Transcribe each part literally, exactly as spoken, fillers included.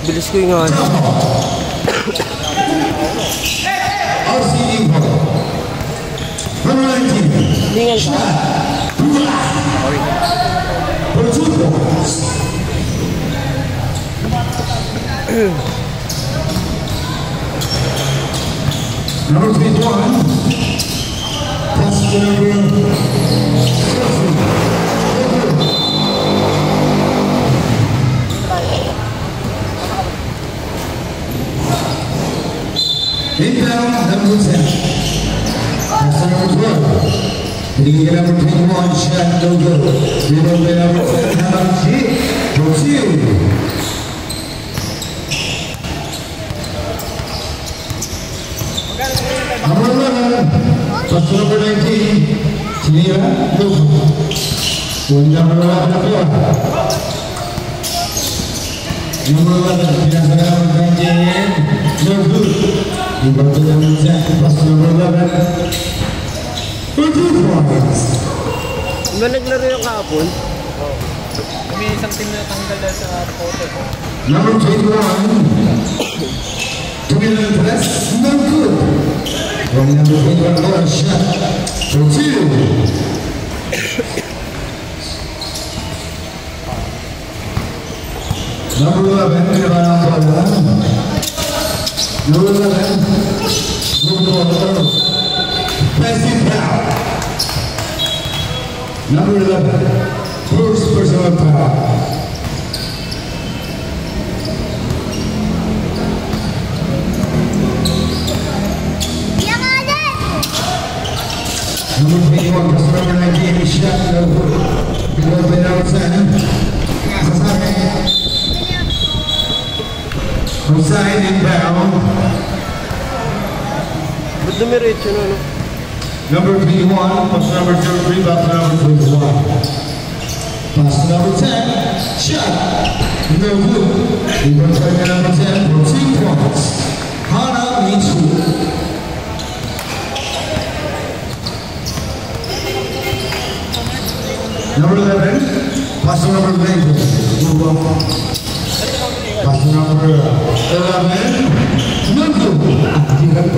Bilis ko yung nga. Lingan ka. Number twenty-one. That's the number. Inbound, number ten. That's number twelve. Hitting the number twenty-one, shot, no good. Rebound by number ten, Hamachi. Go two. Number eleven, that's number nineteen. Tia, no good. One number eleven, Number eleven, pinasa number nineteen. No good. Number ten, plus number eleven. thirty points. Ba naglaro yung kahapon? Oo. May isang team na tanggal dahil sa photo ko. Number twenty-one. twenty-nine plus, no good. From number twenty-one, one shot for two. Number eleven, kinabahan ang bola. Number eleven, move the ball. Passive foul. Number eleven, first personal foul. Number twenty-one, plus number nineteen, shot no good. Because by number ten, Sasaki. Hussain inbound. Ba't dumiretso na, no? Number twenty-one, plus number thirty-three, back to number twenty-one. Pass to number ten, shot, no good. Rebound by number ten for two points. Hana Mitsu. Number eleven, pass to number nineteen. Pass to number eleven, no good.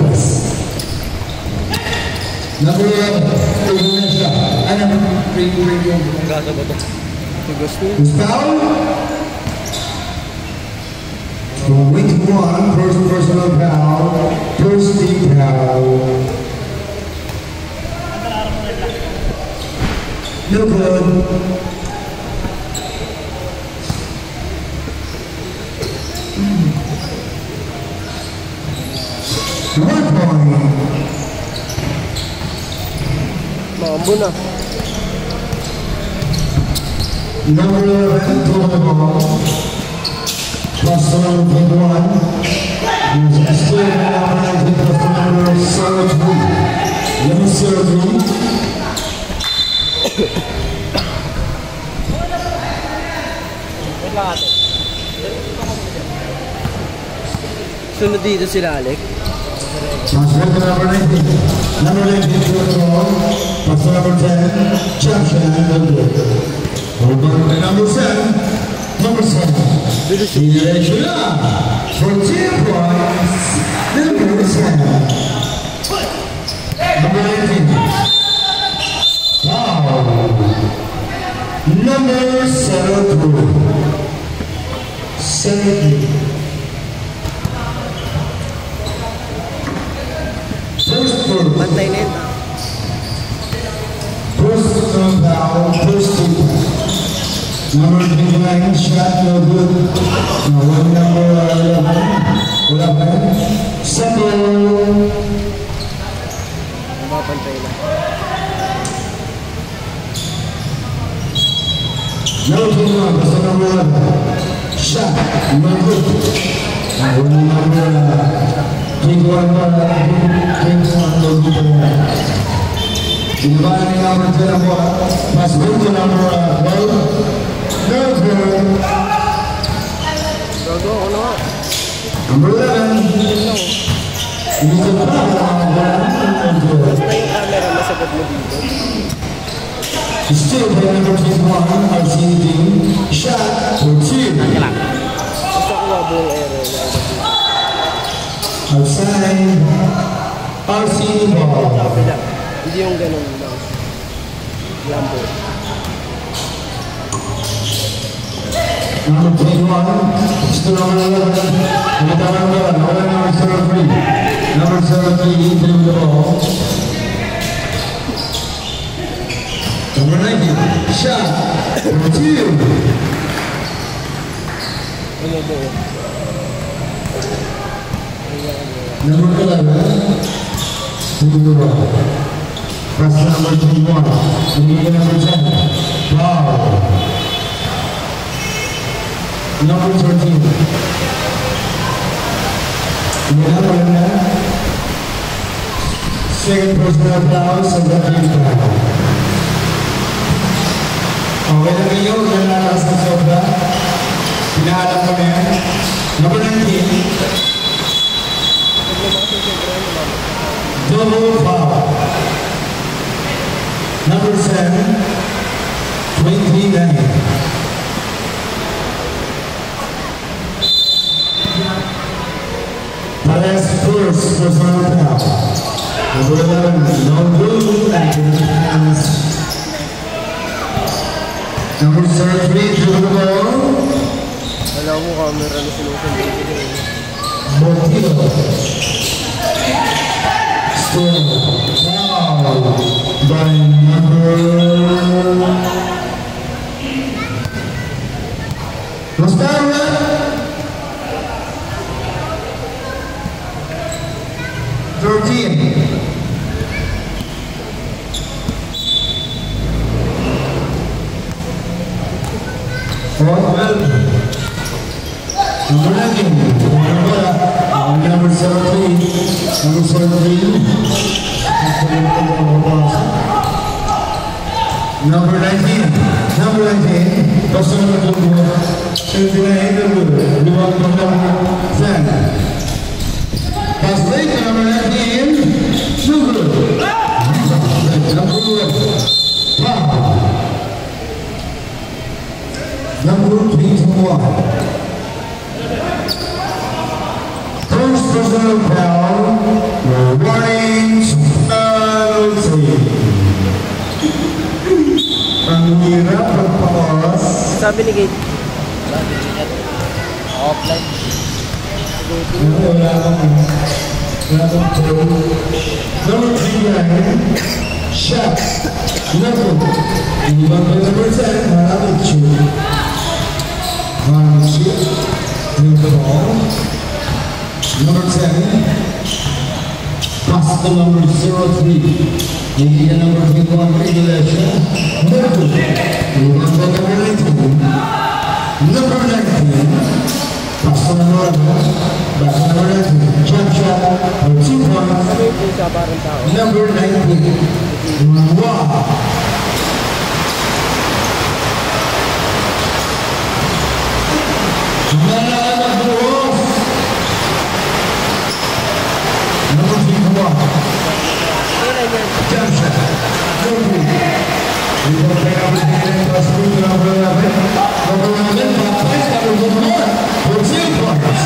Number Indonesia, ano ring ring yung Gasa ba ito? Tugas niya. foul. So twenty-one, first personal foul, first team foul. No good. One point. Mambo na. Number eleven, throw the ball. Plus the number twenty-one. There's Esther, number nineteen, plus the number thirty-three. Number thirty-three. Wait lang ate. Sunod dito sila, Alec. Plus the number nineteen. Number nineteen, throw the ball. Plus the number ten, Champion, number. Over the number seven, number seven. Indonesia for two points. Number seven. Number nineteen. Foul. Number seventy-three. seventy. First foul. Bantay na yun. First foul. First two. Number twenty-nine, shot no good. Now one number eleven. eleven. Second. Mababantay na. Number twenty-one, that's the number eleven. Shot no good. Now one number twenty-one, twenty-one no good. Kinabahan ni number ten ang bola. Pass good to number twelve. No good. Gago ako na nga. Number eleven. Hindi ko pa ang bola. Basta yung camera masagot mo dito. Still by number twenty-one, our team shot for two. Basta ko wabong nine, Arsenio Sa Ball. kabila. Hindi yung ganun lang. Lambo. Number twenty-one, still number eleven, number eleven, number seventy-three, number seventy-three, into the ball. Number nineteen, shot, number two. Ano ba yun? Number eleven, to the ball. Press number twenty-one, leading number ten, ball. Number thirteen. Number second personal foul sa David Brown. Okay na kayo, yan lakas ng sobra. Pinahalang ko na yan. Number nineteen. Double foul. Number seven. twenty-nine. Perez first personal foul. Number eleven, no blue and hands. Number thirty-three, dribble ball. Alam mo, camera na sinusunod dito. Montilo. Still foul by number. Was that right? thirteen. Fourth well. Number nineteen. Number seventeen. Number seventeen. Number nineteen. Number nineteen. Personal number twenty-nine. Number ten. Pass break number nineteen, Sugar. Number five. Number twenty-one. First personal foul, warning penalty. Ang hirap ng pawas. Sabi ni Kate. Offline. Wala akong wala akong two. Number twenty-nine, shot. Number Iwan by number ten, wala akong two. One shoot, the ball. Number ten, pass to number zero three. Hindi na number twenty-one, regulation. Number Iwan by number nineteen. Number nineteen, pass to number eleven. Back to number nineteen, jump shot for two points. Ano yung pusa parang tao? Number nineteen, wow. Nanalo Buros. Number twenty-one, Kailan yan? jump shot. Number Number eleven, pass to number eleven. Number eleven, pass to number one for two points.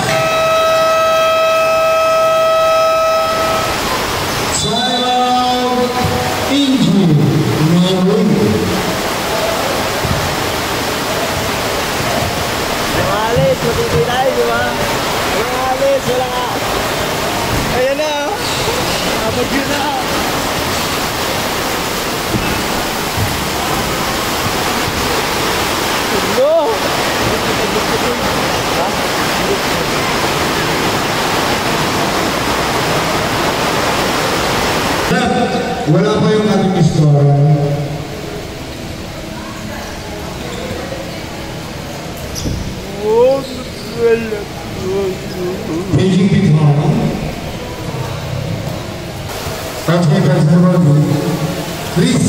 Timeout, injury, no win. Yung alis, matindi tayo, di ba? Yung alis, wala ka. Ayan na. Abag yun na. Hello. Wala pa yung ating istorya. Oh, wala. Paging Pitana. Touchback pass number two. Chris.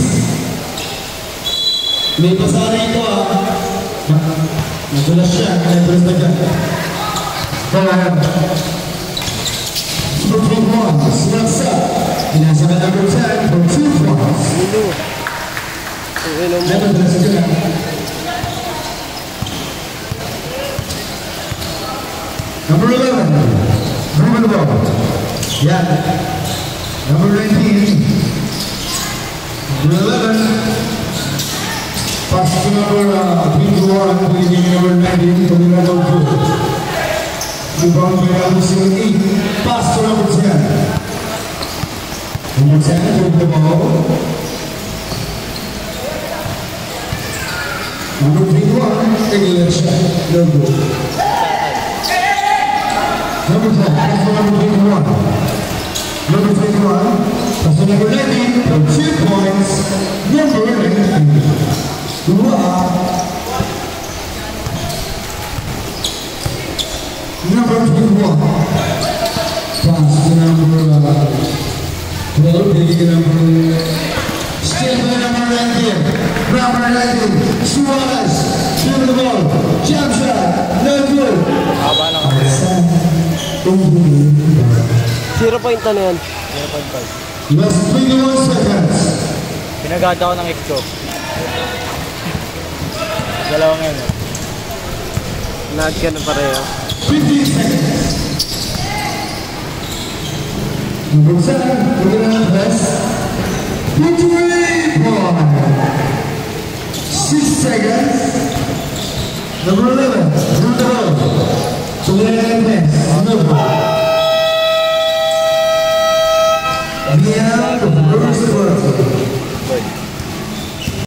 May pasara ito ah. Nagulas siya. Kaya tulis na dyan. Go ahead. Number twenty-one. Smasa. Pinasa ka number ten for two points. Milo. Ang inom mo. Never tulis na dyan. Number eleven. Ruben Ball. Yeah. Number nineteen. Number eleven. Pass to number uh, twenty-one, putting number nineteen to the number two. Rebound by number seventeen. Pass to number ten. Number ten took the ball. Number twenty-one, English, no good. Number ten, pass to number twenty-one. Number twenty-one, pass to number nineteen, for two points. Number nineteen. Wow. Number twenty-one, pass to number uh, twelve, taking number, still by number nineteen. Number nineteen, Suarez, give the ball, jump shot, no good. Haba na kami. zero point ano yan? zero point five. Last twenty-one seconds. Pinagada ko ng exo. Dalawang yan eh. Lahat ka na pareho. fifteen seconds. Number seven, we're going to press. Three points. Six seconds. Number eleven, Rudolph. To the end pass. Number. The end of the first quarter.